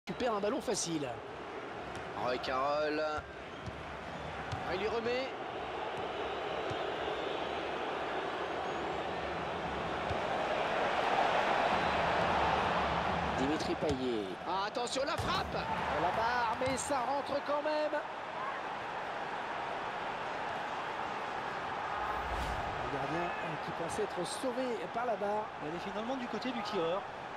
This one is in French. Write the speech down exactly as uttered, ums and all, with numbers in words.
récupère un ballon facile. Roy Carroll. Il lui remet. Dimitri Payet. Ah, attention, la frappe. La barre, mais ça rentre quand même. Le gardien qui pensait être sauvé par la barre. Elle est finalement du côté du tireur.